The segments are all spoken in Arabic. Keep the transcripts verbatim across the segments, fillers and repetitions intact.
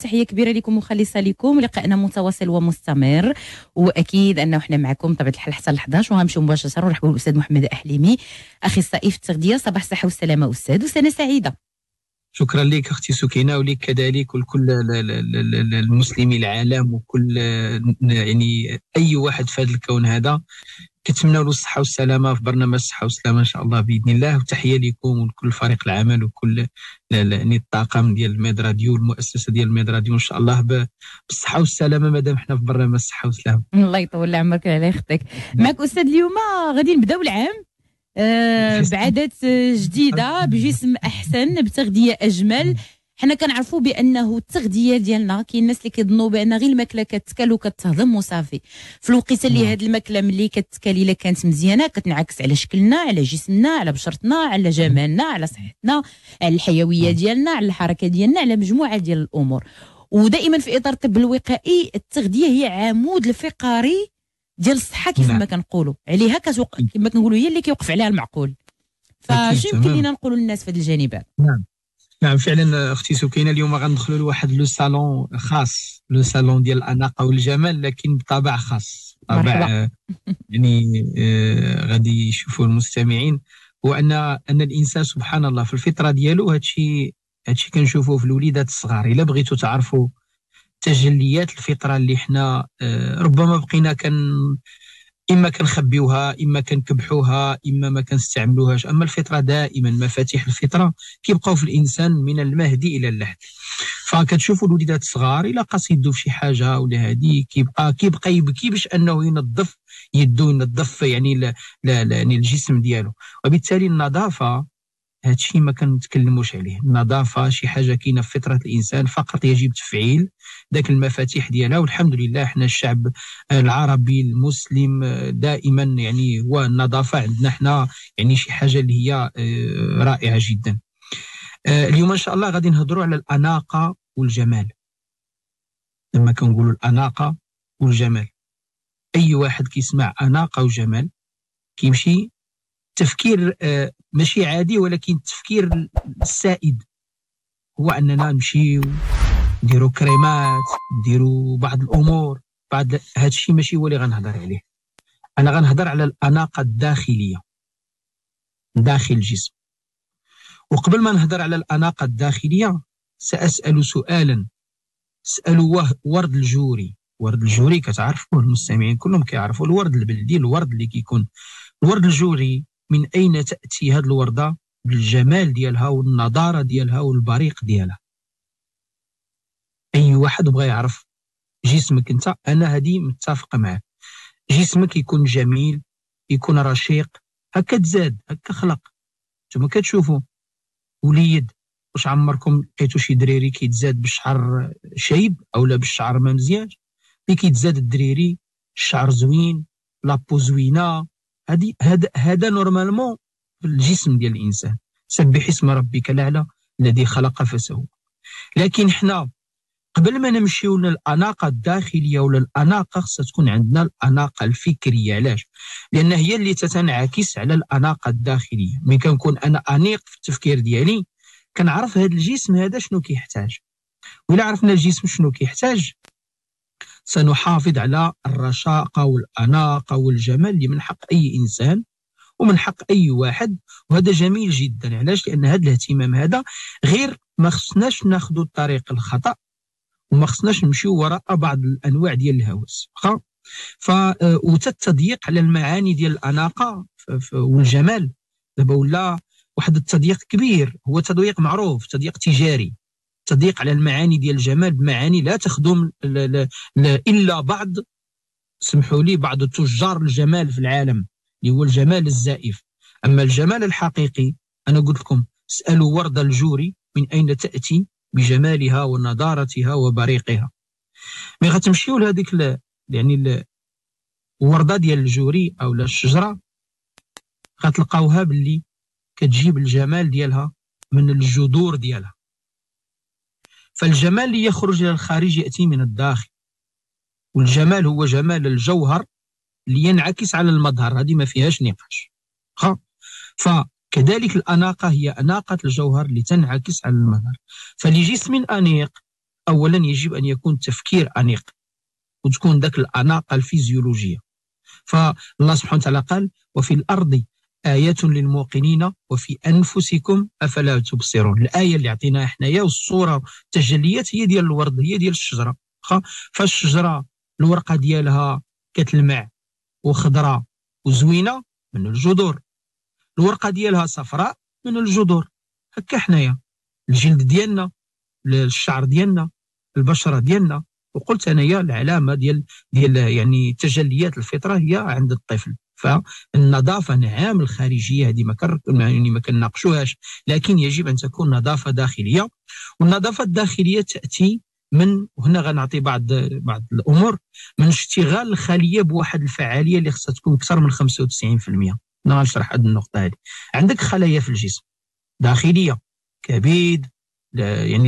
تحيه كبيره لكم مخلصه لكم، لقائنا متواصل ومستمر، واكيد انه احنا معكم بطبيعه الحال حتى ل الحداش، وغنمشيو مباشره ونرحبوا بالاستاذ محمد احليمي اخصائي في التغذيه. صباح الصحه والسلامه استاذ، وسنه سعيده. شكرا لك اختي سكينه، ولك كذلك، ولكل المسلمي العالم، وكل يعني اي واحد في هذا الكون هذا. كنتمنى له الصحه والسلامه في برنامج الصحه والسلامه ان شاء الله باذن الله. وتحيه لكم ولكل فريق العمل وكل يعني الطاقم ديال ميد راديو والمؤسسه ديال ميد راديو، ان شاء الله بالصحه والسلامه مادام حنا في برنامج الصحه والسلامه. الله يطول عمرك على اختك. معك استاذ اليوم غادي نبداو العام آه بعادات جديده، بجسم احسن، بتغذيه اجمل. حنا كنعرفوا بانه التغذيه ديالنا كاين الناس اللي كيظنوا بان غير الماكله كتكال وكتهضم وصافي، في الوقيته اللي هاد الماكله ملي كتكال الا كانت مزيانه كتنعكس على شكلنا، على جسمنا، على بشرتنا، على جمالنا، على صحتنا، على الحيويه ديالنا، على الحركه ديالنا، على مجموعه ديال الامور. ودائما في اطار الطب الوقائي التغذيه هي عمود الفقري ديال الصحه كيف ما كنقولوا عليها، كتوق... كما كنقولوا هي اللي كيوقف عليها المعقول. فشنو يمكن لينا نقولوا للناس في هذه الجانبات؟ نعم نعم فعلا اختي سكينه، اليوم غندخلوا لواحد لو صالون خاص، لو صالون ديال الاناقه والجمال، لكن بطابع خاص، طابع يعني آه غادي يشوفوا المستمعين. هو ان ان الانسان سبحان الله في الفطره ديالو هادشي هادشي كنشوفوه في الوليدات الصغار. الا بغيتوا تعرفوا تجليات الفطره اللي حنا آه ربما بقينا كان اما كنخبيوها، اما كنكبحوها، اما ما كنستعملوهاش، اما الفطره دائما مفاتيح الفطره كيبقاو في الانسان من المهدي الى اللحد. فكتشوفوا الوليدات الصغار الا قاص يدو في شي حاجه ولا هادي كيبقى كيبقى يبكي باش انه ينظف يدو، ينظف يعني لا لا يعني الجسم ديالو. وبالتالي النظافه هادشي ما كنتكلموش عليه. النظافه شي حاجه كاينه في فطره الانسان، فقط يجب تفعيل ذاك المفاتيح ديالها. والحمد لله احنا الشعب العربي المسلم دائما يعني هو النظافه عندنا احنا يعني شي حاجه اللي هي رائعه جدا. اليوم ان شاء الله غادي نهضروا على الاناقه والجمال. لما كنقولوا الاناقه والجمال، اي واحد كيسمع اناقه وجمال كيمشي تفكير ماشي عادي، ولكن التفكير السائد هو اننا نمشيو نديرو كريمات، نديرو بعض الامور. بعد هذا الشيء ماشي هو اللي غنهضر عليه. انا غنهضر على الاناقه الداخليه داخل الجسم. وقبل ما نهضر على الاناقه الداخليه ساسال سؤالا سالوه ورد الجوري. ورد الجوري كتعرفوه المستمعين كلهم كيعرفوا الورد البلدي، الورد اللي كيكون الورد الجوري. من أين تأتي هذه الوردة بالجمال ديالها والنضارة ديالها والبريق ديالها؟ أي واحد بغى يعرف جسمك أنت، أنا هذه متفق معه. جسمك يكون جميل، يكون رشيق، هكا تزاد، هكا خلق. نتوما كتشوفوا وليد، واش عمركم لقيتوا شي دريري كيتزاد بالشعر شايب أو لا بالشعر ما مزيانش؟ اللي كيتزاد الدريري الشعر زوين، لابو زوينه. هذه هذا هذا نورمالمون في الجسم ديال الانسان. سبح اسم ربك الاعلى الذي خلق فسوى. لكن حنا قبل ما نمشيو للاناقه الداخليه ولا الاناقه، خصها تكون عندنا الاناقه الفكريه. علاش؟ لان هي اللي تتنعكس على الاناقه الداخليه. ملي كنكون انا انيق في التفكير ديالي كنعرف هذا الجسم هذا شنو كيحتاج. وإلا عرفنا الجسم شنو كيحتاج سنحافظ على الرشاقة والأناقة والجمال اللي من حق أي إنسان ومن حق أي واحد. وهذا جميل جدا. علاش؟ لأن هذا الاهتمام هذا غير ما خصناش ناخذوا الطريق الخطأ، وما خصناش نمشيو وراء بعض الأنواع ديال الهوس. ف وتتضييق على المعاني ديال الأناقة والجمال. دابا ولا واحد التضييق كبير، هو تضييق معروف، تضييق تجاري، تضييق على المعاني ديال الجمال بمعاني لا تخدم لا لا لا إلا بعض، سمحوا لي، بعض تجار الجمال في العالم اللي هو الجمال الزائف. أما الجمال الحقيقي أنا قلت لكم اسألوا وردة الجوري من أين تأتي بجمالها ونضارتها وبريقها. مي غتمشيو لهذيك يعني الوردة ديال الجوري أو الشجرة غتلقاوها باللي كتجيب الجمال ديالها من الجذور ديالها. فالجمال اللي يخرج إلى الخارج يأتي من الداخل، والجمال هو جمال الجوهر اللي ينعكس على المظهر، هذه ما فيهاش نقاش. فكذلك الأناقة هي أناقة الجوهر اللي تنعكس على المظهر. فلجسم أنيق اولا يجب ان يكون تفكير انيق وتكون ذاك الاناقه الفيزيولوجيه. فالله سبحانه وتعالى قال: وفي الارض آيات للموقنين وفي أنفسكم أفلا تبصرون. الآية اللي عطيناها حنايا والصورة التجليات هي ديال الورد، هي ديال الشجرة. فالشجرة الورقة ديالها كتلمع وخضراء وزوينة من الجذور، الورقة ديالها صفراء من الجذور. هكا حنايا الجلد ديالنا، الشعر ديالنا، البشرة ديالنا. وقلت أنايا العلامة ديال ديال يعني تجليات الفطرة هي عند الطفل. فالنظافة نعم الخارجية هذه ما يعني ما كنناقشوهاش، لكن يجب أن تكون نظافة داخلية. والنظافة الداخلية تأتي من، وهنا غنعطي بعض بعض الأمور، من اشتغال الخلية بواحد الفعالية اللي خصها تكون أكثر من خمسة وتسعين بالمئة. أنا غنشرح هذه النقطة هذه. عندك خلايا في الجسم داخلية، كبد، يعني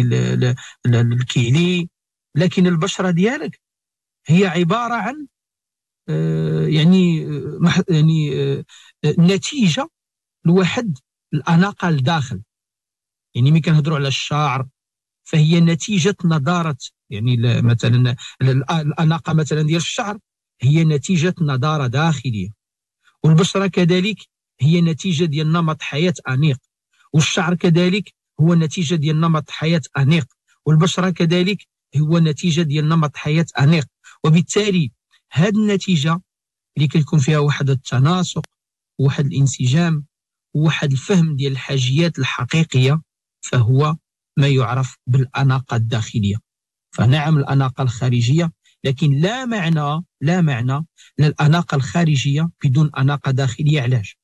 الكلي، لكن البشرة ديالك هي عبارة عن آه يعني آه يعني آه نتيجة لواحد الأناقة الداخل. يعني ملي كنهضروا على الشعر فهي نتيجة نضارة، يعني مثلا الأناقة مثلا ديال الشعر هي نتيجة نضارة داخلية، والبشرة كذلك هي نتيجة ديال نمط حياة أنيق، والشعر كذلك هو نتيجة ديال نمط حياة أنيق، والبشرة كذلك هو نتيجة ديال نمط حياة أنيق. وبالتالي هذه النتيجة اللي كيكون فيها واحد التناسق وواحد الانسجام وواحد الفهم ديال الحاجيات الحقيقية، فهو ما يعرف بالأناقة الداخلية. فنعم الأناقة الخارجية، لكن لا معنى لا معنى للأناقة الخارجية بدون أناقة داخلية. علاش؟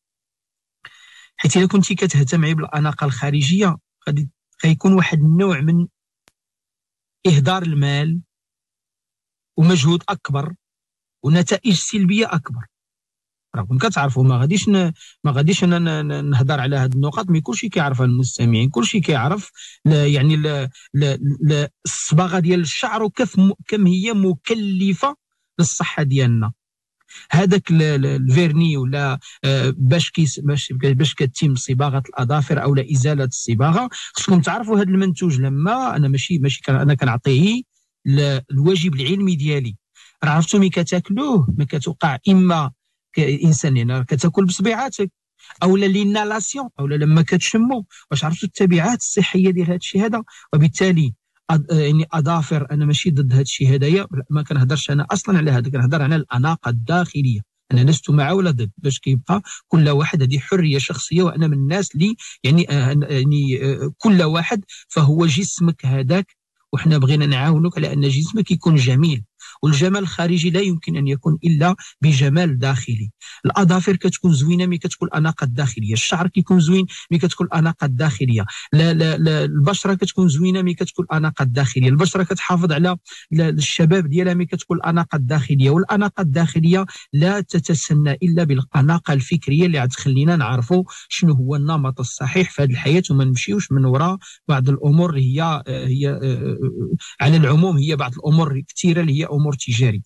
حيث إذا كنتي كتهتمي بالأناقة الخارجية غادي غيكون واحد النوع من إهدار المال ومجهود أكبر ونتائج سلبية أكبر. راكم كتعرفوا ما غاديش ن... ما غاديش انا نهضر على هذه النقط، مي كلشي كيعرفها المستمعين، كلشي كيعرف ل... يعني ل... ل... ل... الصباغه ديال الشعر وكيف م... كم هي مكلفه للصحه ديالنا. هذاك الفيرني ولا باش كيس باش باش كتتم صباغه الاظافر او لا ازاله الصباغه، خصكم تعرفوا هذا المنتوج. لما انا ماشي ماشي كان انا كنعطيه الواجب العلمي ديالي، راه عرفتوا ملي كتاكلوه ما كتوقع اما كإنسان يعني كتاكل بصبيعاتك او لينالاسيون او لما كتشمو، واش عرفتوا التبعات الصحيه ديال هذا الشيء هذا. وبالتالي أد... يعني اظافر، انا ماشي ضد هذا الشيء هذايا، ما كنهضرش انا اصلا على هذا، كنهضر على الاناقه الداخليه. انا لست مع ولا ضد، باش كيبقى كل واحد هذه حريه شخصيه، وانا من الناس اللي يعني آه يعني آه كل واحد فهو جسمك هذاك، وحنا بغينا نعاونك على ان جسمك يكون جميل. والجمال الخارجي لا يمكن ان يكون الا بجمال داخلي. الاظافر كتكون زوينه ملي كتكون الاناقه الداخليه، الشعر كيكون زوين ملي كتكون الاناقه الداخليه، لا لا لا البشره كتكون زوينه ملي كتكون الاناقه الداخليه، البشره كتحافظ على الشباب ديالها ملي كتكون الاناقه الداخليه. والاناقه الداخليه لا تتسنى الا بالاناقه الفكريه اللي غتخلينا نعرفوا شنو هو النمط الصحيح في هذه الحياه، وما نمشيوش من وراء بعض الامور اللي هي هي على العموم هي بعض الامور كثيره اللي هي امور تجاريه.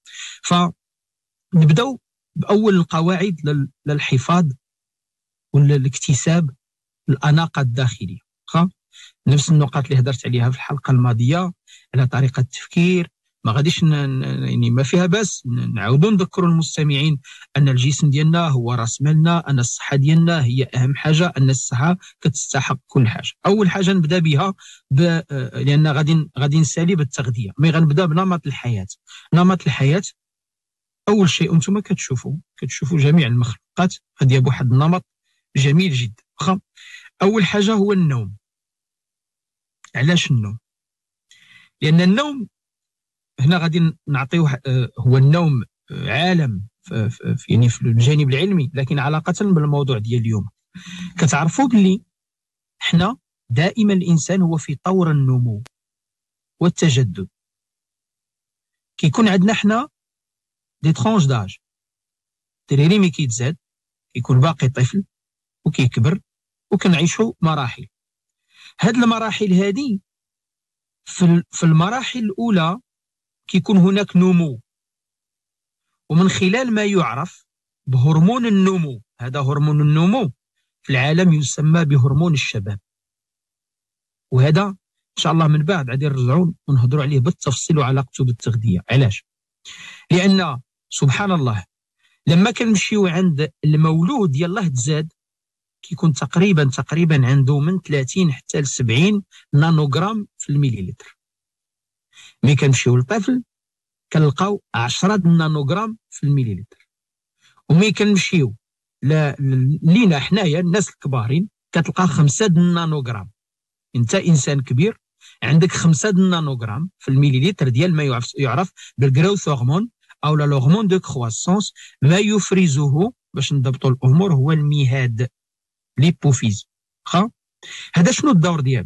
فنبداو باول القواعد للحفاظ والاكتساب الاناقه الداخليه. نفس النقاط اللي هدرت عليها في الحلقه الماضيه على طريقه التفكير، ما غاديش يعني ما فيها بس نعاودوا نذكروا المستمعين ان الجسم ديالنا هو راس مالنا، ان الصحه ديالنا هي اهم حاجه، ان الصحه كتستحق كل حاجه. اول حاجه نبدا بها ب... لان غادي غادي نسالي بالتغذيه، مي غنبدا بنمط الحياه. نمط الحياه اول شيء انتم كتشوفوا كتشوفوا جميع المخلوقات غادي بواحد النمط جميل جدا. اول حاجه هو النوم. علاش النوم؟ لان النوم هنا غادي نعطيوه هو النوم عالم في يعني في الجانب العلمي، لكن علاقه بالموضوع ديال اليوم. كتعرفوا باللي حنا دائما الانسان هو في طور النمو والتجدد. كيكون عندنا حنا دي ترونج داج، الدراري ملي كيتزاد كيكون باقي طفل وكيكبر وكنعيشوا مراحل. هاد المراحل هذه في في المراحل الاولى كيكون هناك نمو، ومن خلال ما يعرف بهرمون النمو. هذا هرمون النمو في العالم يسمى بهرمون الشباب، وهذا ان شاء الله من بعد غادي نرجعوا ونهضروا عليه بالتفصيل وعلاقته بالتغذيه. علاش؟ لان سبحان الله لما كنمشيو عند المولود يلاه تزاد كيكون تقريبا تقريبا عنده من ثلاثين حتى ل سبعين نانوغرام في المليلتر. ملي كنمشيو للطفل كنلقاو عشرة نانوغرام في المليلتر. وملي كنمشيو لينا حنايا الناس الكبارين كتلقى خمسة نانوغرام. انت انسان كبير عندك خمسة نانوغرام في المليلتر ديال ما يعرف, يعرف بالجروث هرمون او الهرمون دو كرواسونس، ما يفرزه باش نضبطوا الامور هو المهاد ليبوفيز. خا هذا شنو الدور ديالو؟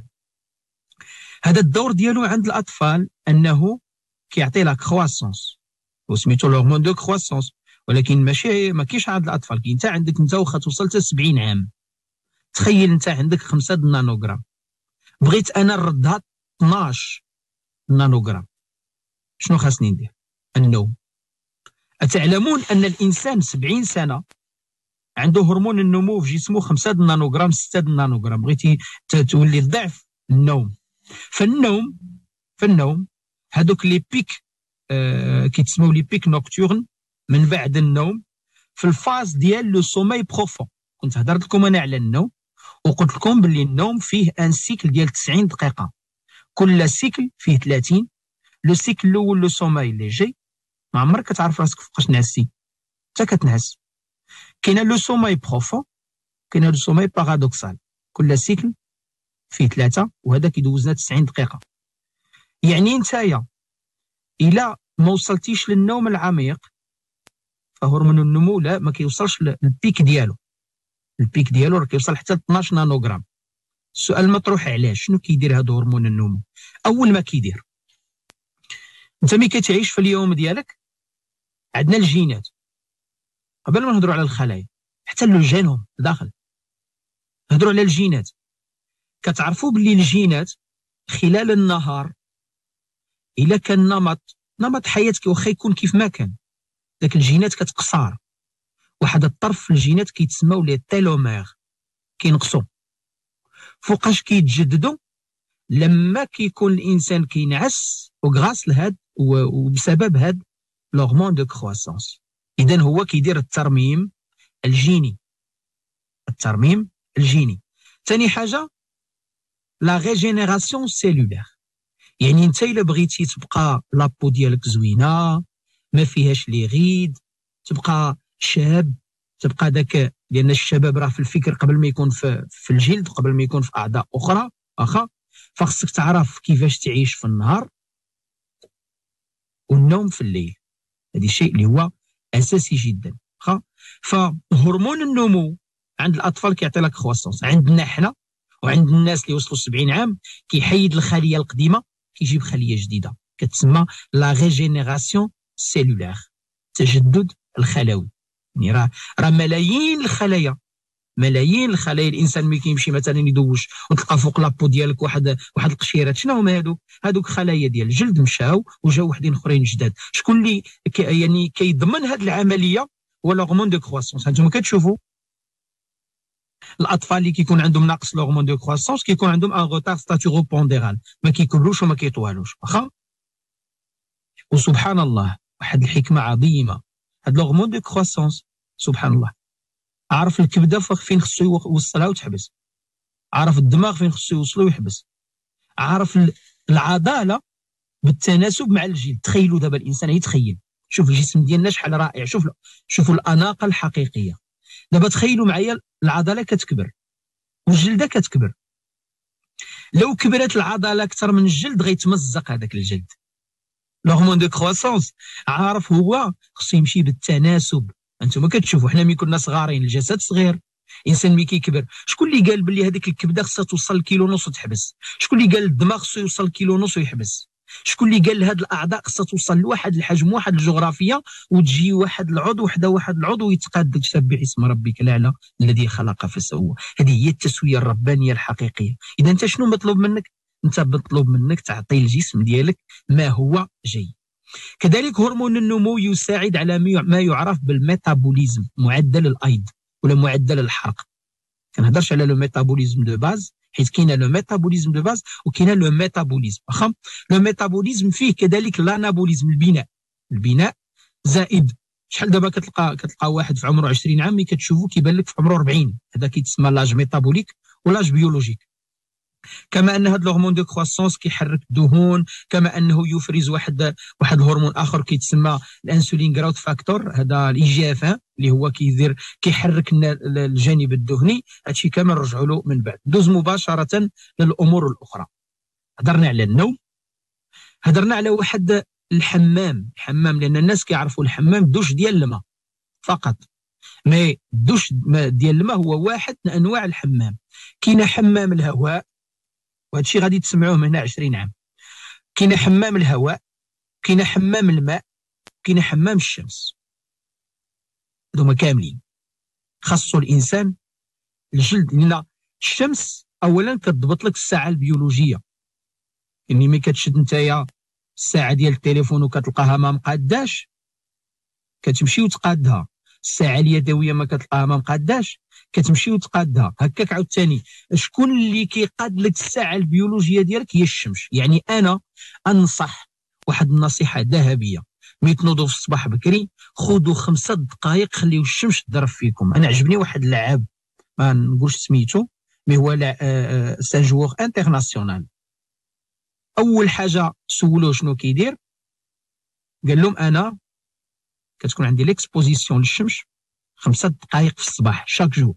هذا الدور ديالو عند الاطفال انه كيعطي لا كرواسونس وسميتو الهرمون دو كرواسونس، ولكن ماشي ما كاينش عند الاطفال. كي انت عندك انت واخا توصل حتى سبعين عام، تخيل انت عندك خمسة نانوغرام، بغيت انا نردها اثناش نانوغرام، شنو خاصني ندير؟ النوم. أتعلمون أن الإنسان سبعين سنة عنده هرمون النمو في جسمه خمسة نانوغرام ستة نانوغرام، بغيتي تولي الضعف النوم. فالنوم فالنوم هذوك لي بيك آه كيتسموا لي بيك نوكتورن من بعد النوم في الفاز ديال لو سوماي بروفون. كنت هضرت لكم انا على النوم وقلت لكم باللي النوم فيه ان سيكل ديال تسعين دقيقة، كل سيكل فيه ثلاثين. لو سيكل الاول لو سوماي ليجي، ما عمرك كتعرف راسك فوقاش نعسي حتى كتنعس. كاينه لو سوماي بروفون، كاينه لو سوماي بارادوكسال، كل سيكل فيه ثلاثة وهذا كيدوزنا تسعين دقيقة. يعني نتايا إلا ما وصلتيش للنوم العميق فهرمون النمو لا ما كيوصلش للبيك ديالو، البيك ديالو راه كيوصل حتى اثناش نانوغرام. السؤال المطروح علاش؟ شنو كيدير هذا هرمون النمو؟ أول ما كيدير انت ملي كتعيش في اليوم ديالك عندنا الجينات، قبل ما نهضروا على الخلايا حتى لو جينهم داخل نهضروا على الجينات. كتعرفوا باللي الجينات خلال النهار الا كان نمط نمط حياتك واخا يكون كيف ما كان، داك الجينات كتقصر. واحد الطرف في الجينات كيتسموا لي تيلومير كينقصوا. فوقاش كيتجددوا؟ لما كيكون الانسان كينعس وغراس لهاد وبسبب هاد l'hormone de croissance. إذن هو كيدير الترميم الجيني، الترميم الجيني. ثاني حاجة لا ريجينيراسيون سيلولير، يعني انت الا بغيتي تبقى لابو ديالك زوينه ما فيهاش لي غيد، تبقى شاب، تبقى داك، لان الشباب راه في الفكر قبل ما يكون في, في الجلد وقبل ما يكون في اعضاء اخرى واخا، فخصك تعرف كيفاش تعيش في النهار والنوم في الليل. هذا الشيء اللي هو اساسي جدا. واخا فهرمون النمو عند الاطفال كيعطي لك كرواسونس، عندنا حنا وعند الناس اللي وصلوا سبعين عام كيحيد الخليه القديمه كيجيب خليه جديده، كتسمى لا ريجينيراسيون سيلولير، تجدد الخلوي. يعني راه راه ملايين الخلايا، ملايين الخلايا. الانسان ملي كيمشي مثلا يدوش وتلقى فوق لابو ديالك واحد واحد القشيرات، شنو هما هادوك؟ هادوك خلايا ديال الجلد مشاو وجاو وحدين اخرين جداد. شكون اللي كي يعني كيضمن هاد العمليه؟ هو l'hormone دو كرواسونس. هانتوما كتشوفوا الاطفال اللي كيكون عندهم نقص l'hormone دو كرواسونس كيكون عندهم ان روتار ستاتورو بونديرال، ما كيكبروش وما كيطوالوش. واخا وسبحان الله واحد الحكمه عظيمه، هاد l'hormone دو كرواسونس سبحان الله عارف الكبده فين خصو يوصلها وتحبس، عارف الدماغ فين خصو يوصلو ويحبس، عارف العضله بالتناسب مع الجلد. تخيلوا دابا الانسان يتخيل، شوف الجسم ديالنا شحال رائع، شوف شوفوا الاناقه الحقيقيه. دابا تخيلوا معايا العضله كتكبر والجلده كتكبر، لو كبرت العضله اكثر من الجلد غيتمزق هذاك الجلد. l'hormone دو كرواسونس عارف هو خصو يمشي بالتناسب. انتم كتشوفوا حنا ملي كنا صغارين الجسد صغير، الانسان ملي كيكبر شكون اللي قال باللي هذيك الكبده خصها توصل كيلو نص وتحبس؟ شكون اللي قال الدماغ خصو يوصل كيلو نص ويحبس؟ شكون اللي قال هاد الاعضاء خصها توصل لواحد الحجم واحد الجغرافيه وتجي واحد العضو وحده واحد العضو ويتقاد؟ سبح اسم ربك الاعلى الذي خلق فسوى. هذه هي التسويه الربانيه الحقيقيه. اذا انت شنو مطلوب منك؟ انت مطلوب منك تعطي الجسم ديالك ما هو جيد. كذلك هرمون النمو يساعد على ما يعرف بالميتابوليزم، معدل الايض ولا معدل الحرق. كنهضرش على لو ميتابوليزم دو باز حيت كاين لو ميتابوليزم دو باز وكاين لو ميتابوليزم. واخا لو ميتابوليزم فيه كذلك لانابوليزم، البناء البناء زائد. شحال دابا كتلقى كتلقى واحد في عمره عشرين عام مي كتشوفو كيبان لك في عمره أربعين، هذا كيتسمى لاج ميتابوليك ولاج بيولوجيك. كما ان هذا الهرمون دو كرواسونس كيحرك الدهون، كما انه يفرز واحد واحد الهرمون اخر كيتسمى الانسولين جراوث فاكتور، هذا الاي جي اف اللي هو كيدير كيحرك الجانب الدهني. هادشي كامل نرجعوا له من بعد. ندوز مباشره للامور الاخرى. هضرنا على النوم، هضرنا على واحد الحمام الحمام لان الناس كيعرفوا الحمام دوش ديال الماء فقط، مي الدوش ديال الماء هو واحد من انواع الحمام. كاين حمام الهواء، وهذا الشيء غادي تسمعوه من هنا عشرين عام. كاين حمام الهواء، كاين حمام الماء، كاين حمام الشمس. هذوما كاملين خاصو الانسان الجلد، لان الشمس اولا كتضبط لك الساعه البيولوجيه. يعني ملي كتشد نتايا الساعه ديال التليفون وكتلقاها ما مقاداش كتمشي وتقادها، الساعه اليدويه ما كتلقاها ما مقاداش كتمشي وتقادها. هكاك عاوتاني شكون اللي كيقاد لك الساعه البيولوجيه ديالك؟ هي الشمس. يعني انا انصح واحد النصيحه ذهبيه، ملي تنوضوا في الصباح بكري خذوا خمسة دقائق خليو الشمس تضرب فيكم. انا عجبني واحد اللاعب ما نقولش سميتو، مي هو سان جوور انترناسيونال. اول حاجه سولوه شنو كيدير، قال لهم انا كتكون عندي ليكسبوزيسيون للشمس خمسة دقائق في الصباح شاك جور.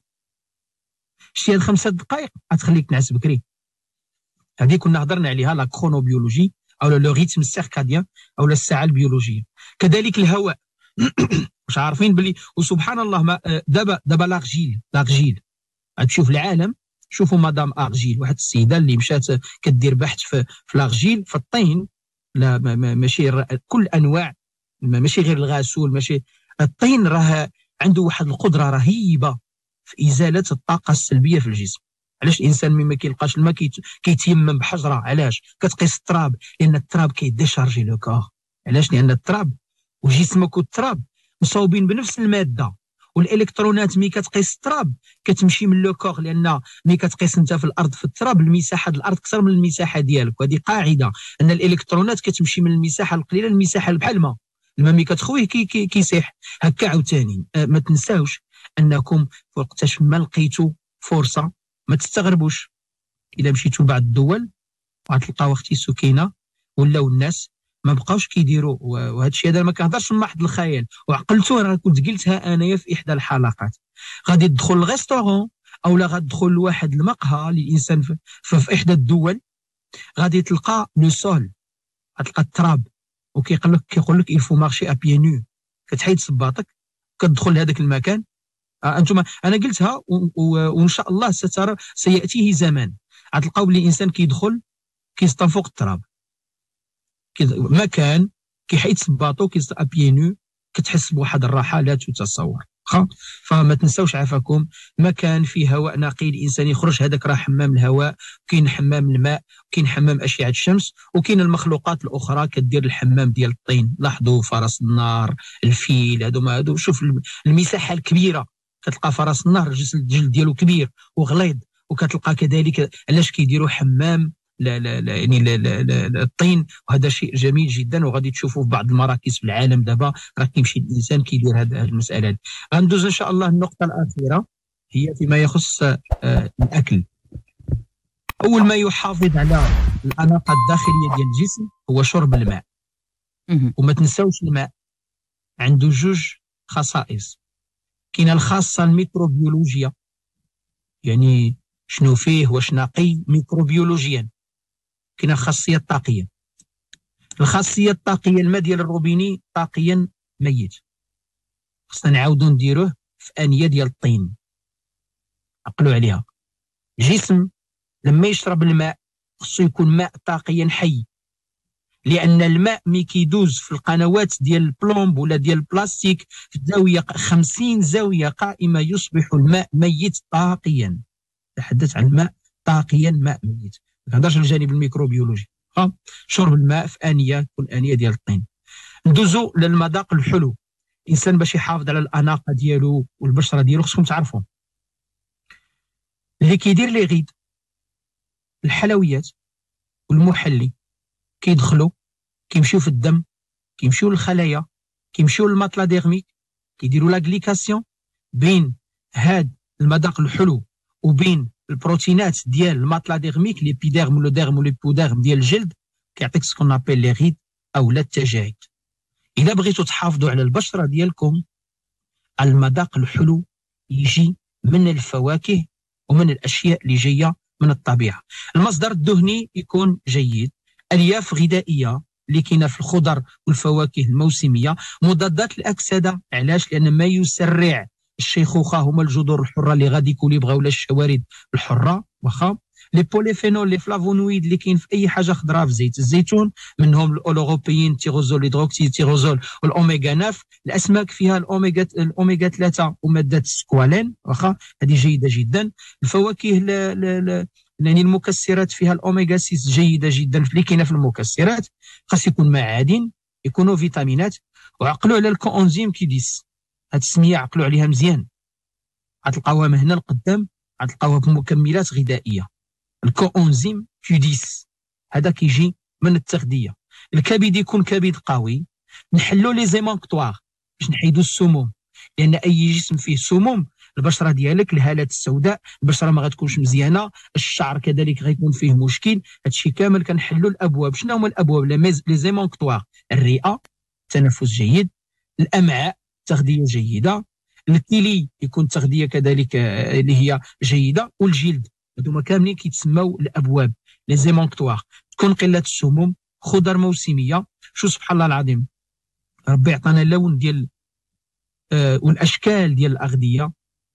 شتي هاد خمسة دقائق غتخليك تنعس بكري. هذه كنا هضرنا عليها لا كرونوبيولوجي او لو ريتم السيركاديان او الساعه البيولوجيه. كذلك الهواء واش عارفين بلي وسبحان الله ما دابا دابا لاغجيل لاغجيل غتشوف العالم. شوفوا مدام ارجيل، واحد السيده اللي مشات كدير بحث في, في لاغجيل في الطين. لا ماشي كل انواع، ماشي غير الغاسول، ماشي الطين راه عنده واحد القدره رهيبه في ازاله الطاقه السلبيه في الجسم. علاش الانسان ملي ما كيلقاش الماء كيتيمم بحجره؟ علاش كتقيس التراب؟ لان التراب كيديشارجي لو كور. علاش؟ لان التراب وجسمك والتراب مصوبين بنفس الماده، والالكترونات ملي كتقيس التراب كتمشي من لو كور. لان ملي كتقيس انت في الارض في التراب المساحه ديال الارض اكثر من المساحه ديالك، وهذه قاعده ان الالكترونات كتمشي من المساحه القليله للمساحه بحال الماء. الماء ملي كتخويه كي كي كيسيح. هكا عاوتاني أه ما تنساوش انكم وقتاش ما لقيتوا فرصه ما تستغربوش. الا مشيتوا لبعض الدول غتلقاو اختي سكينه ولاو الناس ما بقاوش كيديروا، وهذا الشيء هذا ما كنهضرش من محض الخيال وعقلته. انا كنت قلتها انايا في احدى الحلقات. غادي تدخل الريستورون او لا غادي تدخل لواحد المقهى للانسان في, في, في احدى الدول، غادي تلقى لو سول، غتلقى التراب، وكيقول لك كيقول لك il faut marcher à pieds nus. كتحيد صباطك كتدخل لهذاك المكان. آه انتم انا قلتها وان شاء الله سترى سياتيه زمان غتلقاو بلي الانسان كيدخل كيستنفق التراب، مكان كيحيد صباطو كيست à pieds nus، كتحس بواحد الراحه لا تتصور. فما تنساوش عافاكم مكان فيه هواء نقي الانسان يخرج، هذاك راه حمام الهواء. كاين حمام الماء، كاين حمام اشعه الشمس، وكاين المخلوقات الاخرى كدير الحمام ديال الطين. لاحظوا فرس النار، الفيل، هادو ما هادو. شوف المساحه الكبيره كتلقى فرس النهر الجلد ديالو كبير وغليظ، وكتلقى كذلك علاش كيديروا حمام لا لا لا يعني لا لا لا الطين. وهذا شيء جميل جدا، وغادي تشوفوا في بعض المراكز في العالم دابا راه كيمشي الانسان كيدير هذه المساله هذه. غندوز ان شاء الله النقطه الاخيره هي فيما يخص آه الاكل. اول ما يحافظ على الاناقه الداخليه ديال الجسم هو شرب الماء. وما تنساوش الماء عنده جوج خصائص. كاين الخاصه الميكروبيولوجيه، يعني شنو فيه واش نقي ميكروبيولوجيا. كاين الخاصيه الطاقيه. الخاصيه الطاقيه الماء ديال الروبيني طاقيا ميت، خصنا نعاودو نديروه في انيه ديال الطين. عقلوا عليها. الجسم لما يشرب الماء خصو يكون ماء طاقيا حي، لان الماء مي كيدوز في القنوات ديال البلومب ولا ديال البلاستيك في زاويه خمسين زاويه قائمه يصبح الماء ميت طاقيا. تحدث عن الماء طاقيا ماء ميت، ما كنهضرش على الجانب الميكروبيولوجي. ها شرب الماء في انيه تكون انيه ديال الطين. ندوزو للمذاق الحلو. الانسان باش يحافظ على الاناقه ديالو والبشره ديالو خصكم تعرفوا اللي كيدير لي غيد الحلويات والمحلي كيدخلوا كيمشيو في الدم، كيمشيو للخلايا، كيمشيو للماتلا ديرميك، كيديروا لا غليكاسيون بين هاد المذاق الحلو وبين البروتينات ديال الماتلا ديرميك ليبيديرم ولو ديرم وليبوديرم ديال الجلد، كيعطيك سكون ابيل لي غيد او لا التجاعيد. الا بغيتوا تحافظوا على البشره ديالكم، المذاق الحلو يجي من الفواكه ومن الاشياء اللي جايه من الطبيعه. المصدر الدهني يكون جيد، الياف غذائيه اللي كاينه في الخضر والفواكه الموسميه، مضادات الاكسده. علاش؟ لان ما يسرع الشيخوخه هما الجذور الحره اللي غادي يكونوا يبغاو ولا الشوارد الحره واخا. لي بوليفينول، لي فلافونويد اللي كاين في اي حاجه خضراء، في زيت الزيتون منهم الاولوغوبيين، تيروزول، هيدروكسي تيروزول والاوميغا تسعة. الاسماك فيها الاوميغا الاوميغا ثلاثة وماده السكوالين واخا، هذه جيده جدا. الفواكه ل... ل... ل... يعني المكسرات فيها الاوميغا ستة جيده جدا اللي كاينه في المكسرات. خاص يكون معادن، يكونوا فيتامينات. وعقلوا على الكوانزيم كيديس، هاد السميه عقلوا عليها مزيان، غتلقاوها من هنا لقدام، غتلقاوها في مكملات غذائيه. الكوانزيم كيديس هذا كيجي من التغذيه. الكبد يكون كبد قوي، نحلوا لي زيمانكتوار باش نحيدوا السموم، لان اي جسم فيه سموم البشره ديالك الهالات السوداء، البشره ما غتكونش مزيانه، الشعر كذلك غيكون فيه مشكل. هادشي كامل كنحلوا الابواب. شنو هما الابواب؟ لي زيمانكتوار: الرئه تنفس جيد، الامعاء تغذيه جيده، الكلي يكون تغذيه كذلك اللي هي جيده، والجلد. هذوما كاملين كيتسموا الابواب لي زيمانكتوار. تكون قله السموم، خضر موسميه. شو سبحان الله العظيم، ربي عطانا اللون ديال آه والاشكال ديال الاغذيه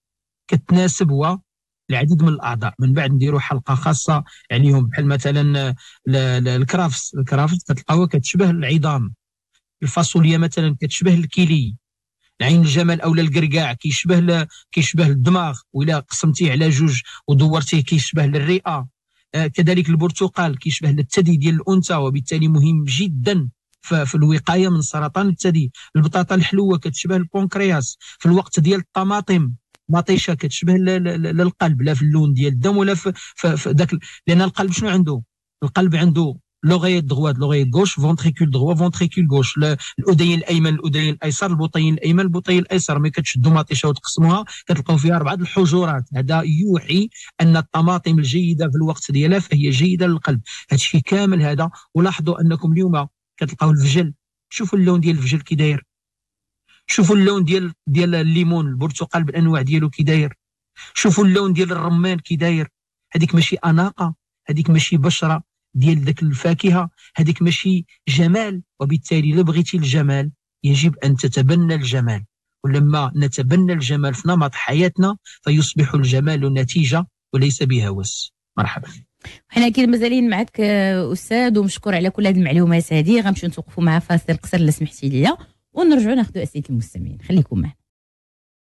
كتناسب هو العديد من الاعضاء. من بعد نديروا حلقه خاصه عليهم، بحال مثلا الكرافس. الكرافس كتلقاوها كتشبه العظام. الفاصوليا مثلا كتشبه الكيلي. العين الجمل اولا الكركاع كيشبه ل... كيشبه الدماغ، وإلا قسمتيه على جوج ودورتيه كيشبه للرئه. آه كذلك البرتقال كيشبه للثدي ديال الانثى، وبالتالي مهم جدا في الوقايه من سرطان الثدي. البطاطا الحلوه كتشبه البنكرياس. في الوقت ديال الطماطم مطيشه كتشبه للقلب، لا في اللون ديال الدم ولا في, في, في ذاك، لان القلب شنو عنده؟ القلب عنده لوغيت دغوات، لوغيت غوش، فونتريكول دغوا، فونتريكول غوش، الاذين الايمن، الاذين الايسر، البطين الايمن، البطين الايسر. ملي كتشدوا مطيشه وتقسموها كتلقاو فيها اربعه الحجرات. هذا يوحي ان الطماطم الجيده في الوقت ديالها فهي جيده للقلب. هادشي كامل هذا. ولاحظوا انكم اليوم كتلقاو الفجل، شوفوا اللون ديال الفجل كي داير، شوفوا اللون ديال ديال الليمون، البرتقال بالانواع ديالو كي داير، شوفوا اللون ديال الرمان كي داير. هذيك ماشي اناقه، هذيك ماشي بشره ديال ذاك الفاكهه، هذيك ماشي جمال. وبالتالي الا بغيتي الجمال يجب ان تتبنى الجمال، ولما نتبنى الجمال في نمط حياتنا فيصبح الجمال نتيجه وليس بهوس. مرحبا. حنا كي مازالين معك استاذ، ومشكور على كل هذه المعلومات هذه. غنمشيو نتوقفوا مع فاصل قصير الا سمحتي ليا، ونرجعوا ناخذوا اسئله المستمعين. خليكم معنا.